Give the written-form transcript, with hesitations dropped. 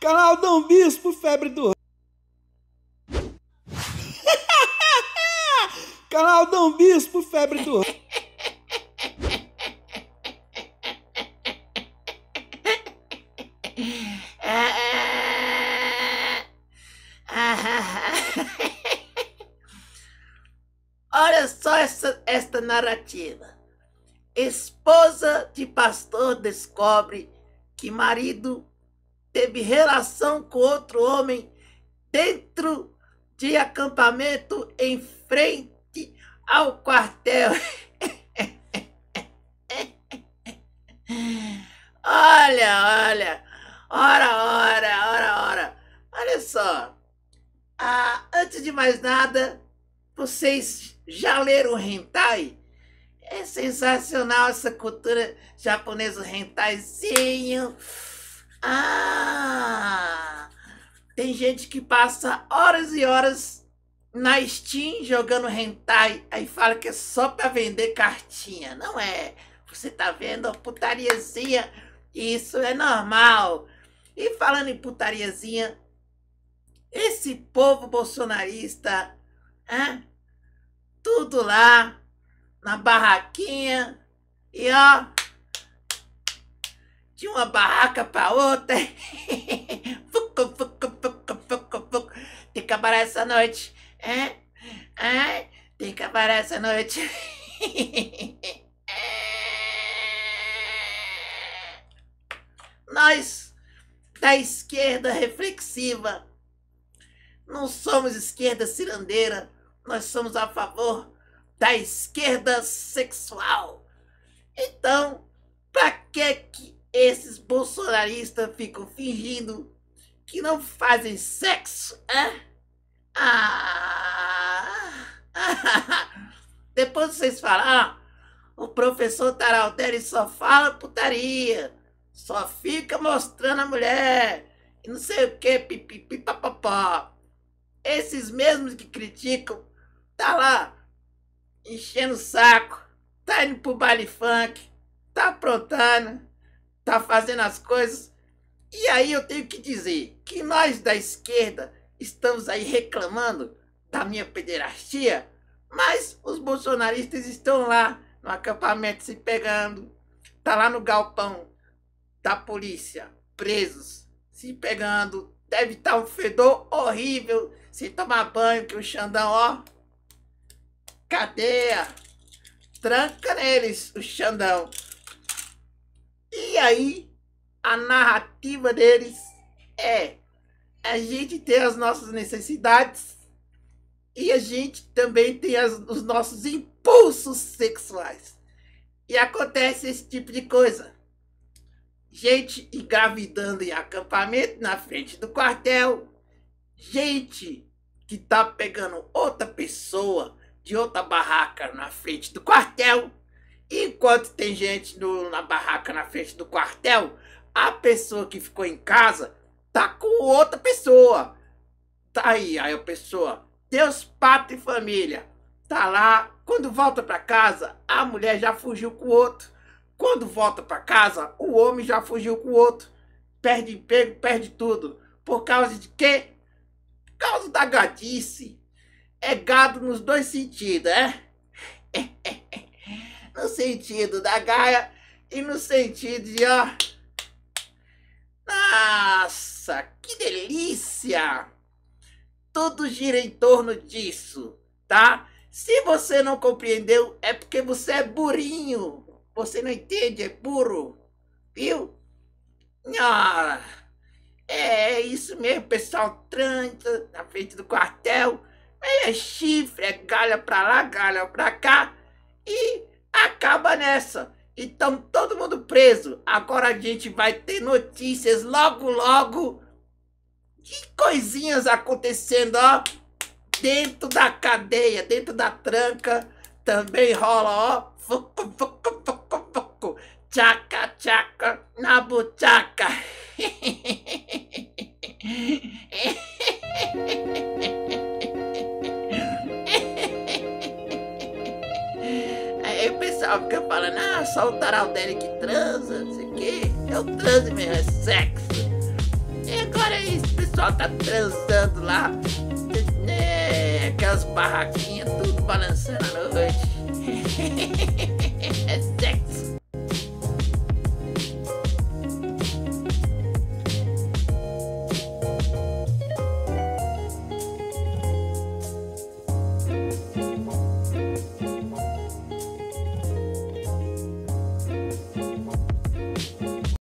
Canal Dom Bispo, febre do... Canal Dom Bispo, febre do... Olha só esta narrativa. Esposa de pastor descobre que marido teve relação com outro homem dentro de acampamento em frente ao quartel. Olha, ora. Olha só. Antes de mais nada, vocês já leram hentai? É sensacional essa cultura japonesa, o hentaizinho. Tem gente que passa horas e horas na Steam jogando hentai, aí fala que é só para vender cartinha. Não é. Você tá vendo a putariazinha, isso é normal. E falando em putariazinha, esse povo bolsonarista, tudo lá na barraquinha, e ó, de uma barraca para outra. Tem que acabar essa noite, tem que acabar essa noite. Nós, da esquerda reflexiva, não somos esquerda cirandeira, nós somos a favor da esquerda sexual. Então, para que esses bolsonaristas ficam fingindo que não fazem sexo? Depois vocês falam, o professor Taralderi só fala putaria, só fica mostrando a mulher, e não sei o que, pipipi, papapá. Esses mesmos que criticam, tá lá, enchendo o saco, tá indo pro baile funk, tá aprontando, tá fazendo as coisas. E aí eu tenho que dizer que nós da esquerda estamos aí reclamando da minha pederastia, mas os bolsonaristas estão lá no acampamento se pegando, tá lá no galpão da polícia, presos, se pegando. Deve estar um fedor horrível, sem tomar banho, que o Xandão, ó, cadeia, tranca neles o Xandão. E aí, a narrativa deles é a gente ter as nossas necessidades e a gente também tem os nossos impulsos sexuais. E acontece esse tipo de coisa. Gente engravidando em acampamento na frente do quartel. Gente que tá pegando outra pessoa de outra barraca na frente do quartel. Enquanto tem gente na barraca na frente do quartel, a pessoa que ficou em casa tá com outra pessoa. Tá aí a pessoa, Deus, pátria e família, tá lá. Quando volta pra casa, a mulher já fugiu com o outro. Quando volta pra casa, o homem já fugiu com o outro. Perde emprego, perde tudo. Por causa de quê? Por causa da gadice. É gado nos dois sentidos, No sentido da gaia e no sentido de, ó. Nossa, que delícia! Tudo gira em torno disso, tá? Se você não compreendeu, é porque você é burrinho. Você não entende, é burro, viu? É isso mesmo, pessoal tranca na frente do quartel. É chifre, é galha pra lá, galha pra cá. E acaba nessa. Então todo mundo preso. Agora a gente vai ter notícias logo, logo. Que coisinhas acontecendo, ó. Dentro da cadeia, dentro da tranca. Também rola, ó. Tchaca, tchaca, na buchaca. Aí o pessoal fica falando, só o Taralderi que transa, não sei o quê. Eu transo mesmo, é sexo. E agora é isso, o pessoal tá transando lá. Aquelas barraquinhas, tudo balançando à noite.